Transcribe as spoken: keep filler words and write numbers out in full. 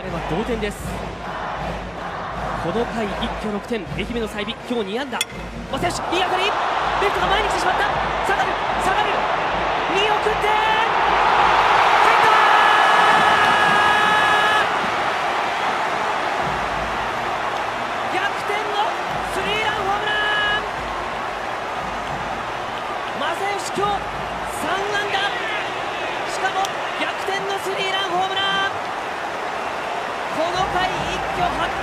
れは同点です。この回一挙ろくてん、愛媛の済美今日に安打。正義いい当たり、レフトが前に来てしまった。下がる下がる、見送って入ったー、逆転のスリーランホームラン。正義今日さん安打、しかも逆転のスリーランホームラン。この回一挙はち